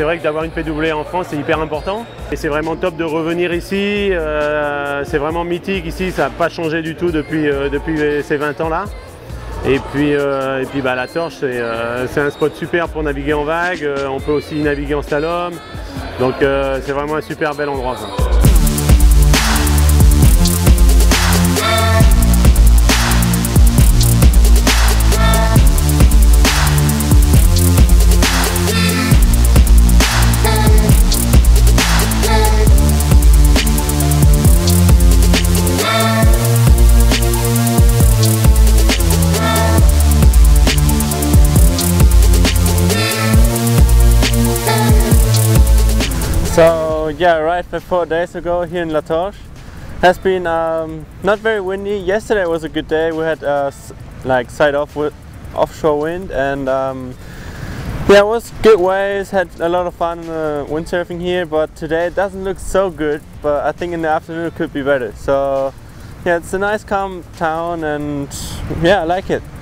vrai que d'avoir une PW en France, c'est hyper important. Et c'est vraiment top de revenir ici. C'est vraiment mythique ici, ça n'a pas changé du tout depuis ces 20 ans-là. Et puis bah, la Torche, c'est un spot super pour naviguer en vague. On peut aussi naviguer en slalom. Donc c'est vraiment un super bel endroit, quoi. So yeah, right 4 days ago here in La Torche. Has been not very windy. Yesterday was a good day. We had like side off with offshore wind, and yeah, it was good waves. Had a lot of fun windsurfing here. But today it doesn't look so good. But I think in the afternoon it could be better. So yeah, it's a nice calm town, and yeah, I like it.